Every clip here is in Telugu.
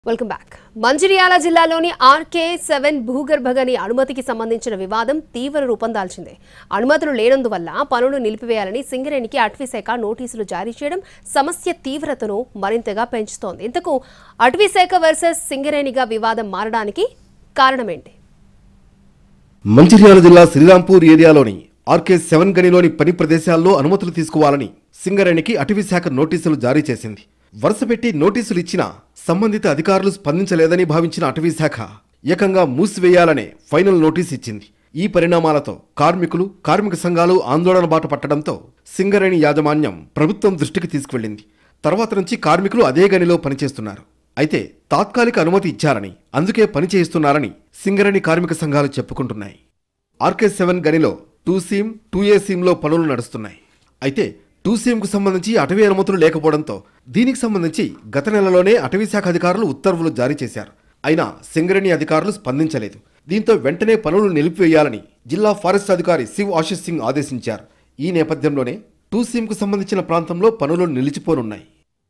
Welcome back. మంచిర్యాల జిల్లాలోని RK7 భూగర్భ గని అనుమతికి సంబంధించిన వివాదం తీవ్ర రూపం దాల్చింది. అనుమతులు లేనందువల్ల పనులు నిలిపివేయాలని సింగరేణికి అటవీశాఖ నోటీసులు జారీ చేయడం సమస్య తీవ్రతను మరింతగా పెంచుతోంది. ఇంతకు అటవీశాఖ వర్సెస్ సింగరేణిగా వివాదం మారడానికి కారణమేంటి? మంచిర్యాల జిల్లా శ్రీరాంపూర్ ఏరియాలోని RK7 గనిలోని పని ప్రదేశాల్లో అనుమతులు తీసుకోవాలని సింగరేణికి అటవీశాఖ నోటీసులు జారీ చేసింది. వరుసపెట్టి నోటీసులు ఇచ్చినా సంబంధిత అధికారులు స్పందించలేదని భావించిన అటవీశాఖ ఏకంగా మూసివేయాలనే ఫైనల్ నోటీస్ ఇచ్చింది. ఈ పరిణామాలతో కార్మికులు, కార్మిక సంఘాలు ఆందోళన బాట పట్టడంతో సింగరేణి యాజమాన్యం ప్రభుత్వం దృష్టికి తీసుకువెళ్లింది. తర్వాత నుంచి కార్మికులు అదే గనిలో పనిచేస్తున్నారు. అయితే తాత్కాలిక అనుమతి ఇచ్చారని, అందుకే పని చేయిస్తున్నారని సింగరేణి కార్మిక సంఘాలు చెప్పుకుంటున్నాయి. RK7 గనిలో 2 సీమ్ 2A సీమ్లో పనులు నడుస్తున్నాయి. అయితే 2 సీమ్కు సంబంధించి అటవీ అనుమతులు లేకపోవడంతో దీనికి సంబంధించి గత నెలలోనే అటవీశాఖ అధికారులు ఉత్తర్వులు జారీ చేశారు. అయినా సింగరేణి అధికారులు స్పందించలేదు. దీంతో వెంటనే పనులు నిలిపివేయాలని జిల్లా ఫారెస్ట్ అధికారి శివ్ ఆశిష్ సింగ్ ఆదేశించారు. ఈ నేపథ్యంలోనే 2 సీమ్కు సంబంధించిన ప్రాంతంలో పనులు నిలిచిపోనున్నాయి.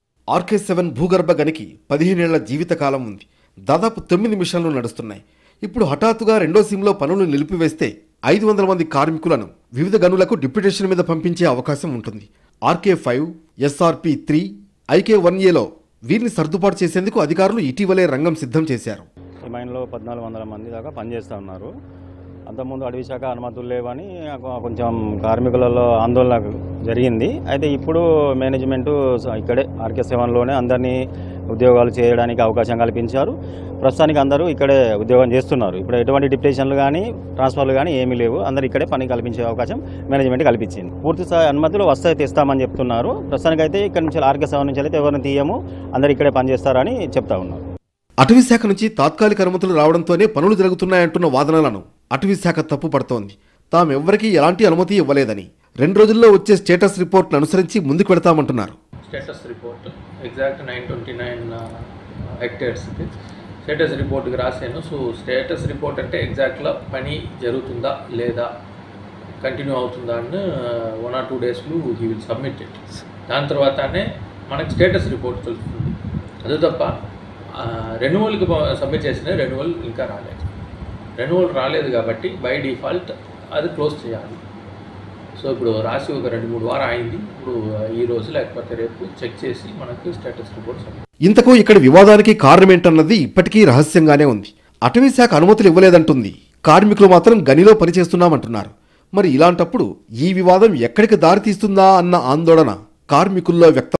RK7 భూగర్భ గనికి 15 ఏళ్ల జీవితకాలం ఉంది. దాదాపు 9 మిషన్లు నడుస్తున్నాయి. ఇప్పుడు హఠాత్తుగా 2వ సీమ్లో పనులు నిలిపివేస్తే 500 మంది కార్మికులను వివిధ గనులకు డిప్యుటేషన్ మీద పంపించే అవకాశం ఉంటుంది. RK5, SRP3, IK1Aలో వీరిని సర్దుబాటు చేసేందుకు అధికారులు ఇటీవలే రంగం సిద్ధం చేశారు. ఈ మైన్లో 1400 మంది దాకా పనిచేస్తూ ఉన్నారు. అంతకుముందు అటవీశాఖ అనుమతులు లేవని కొంచెం కార్మికులలో ఆందోళన జరిగింది. అయితే ఇప్పుడు మేనేజ్మెంటు ఇక్కడే RK7లోనే అందరినీ ఉద్యోగాలు చేయడానికి అవకాశం కల్పించారు. ప్రస్తుతానికి అందరూ ఇక్కడే ఉద్యోగం చేస్తున్నారు. ఇప్పుడు ఎటువంటి డిప్యుటేషన్లు కానీ ట్రాన్స్ఫర్లు కానీ ఏమీ లేవు. అందరూ ఇక్కడే పని కల్పించే అవకాశం మేనేజ్మెంట్ కల్పించింది. పూర్తి స్థాయి అనుమతులు వస్తాయి, తెస్తామని చెప్తున్నారు. ప్రస్తుతానికి అయితే ఇక్కడ నుంచి RK7 నుంచి అయితే ఎవరిని తీయము, అందరూ ఇక్కడే పనిచేస్తారని చెప్తా ఉన్నారు. అటవీశాఖ నుంచి తాత్కాలిక అనుమతులు రావడంతోనే పనులు జరుగుతున్నాయంటున్న వాదనలను అటవీశాఖ తప్పుపడుతోంది. తామెవ్వరికీ ఎలాంటి అనుమతి ఇవ్వలేదని, 2 రోజుల్లో వచ్చే స్టేటస్ రిపోర్ట్ను అనుసరించి ముందుకు పెడతామంటున్నారు. స్టేటస్ రిపోర్ట్ ఎగ్జాక్ట్ 929 హెక్టేర్స్కి స్టేటస్ రిపోర్ట్కి రాశాను. సో స్టేటస్ రిపోర్ట్ అంటే ఎగ్జాక్ట్గా పని జరుగుతుందా లేదా, కంటిన్యూ అవుతుందా అని 1 or 2 డేస్లో హీ విల్ సబ్మిట్ ఇట్. దాని తర్వాతనే మనకు స్టేటస్ రిపోర్ట్ తెలుస్తుంది. అదే తప్ప రెన్యువల్కి సబ్మిట్ చేసిన రెన్యువల్ ఇంకా రాలేదు. రెన్యువల్ రాలేదు కాబట్టి బై డిఫాల్ట్ అది క్లోజ్ చేయాలి. సో ఇప్పుడు రాసి ఒక 2-3 వారం అయింది. ఇప్పుడు ఈ రోజు లేకపోతే రేపు చెక్ చేసి మనకు స్టేటస్ రిపోర్ట్ సబ్మిట్. ఇంతకు ఇక్కడ వివాదానికి కారణమేంటన్నది ఇప్పటికీ రహస్యంగానే ఉంది. అటవీశాఖ అనుమతులు ఇవ్వలేదంటుంది, కార్మికులు మాత్రం గనిలో పనిచేస్తున్నామంటున్నారు. మరి ఇలాంటప్పుడు ఈ వివాదం ఎక్కడికి దారితీస్తుందా అన్న ఆందోళన కార్మికుల్లో వ్యక్తం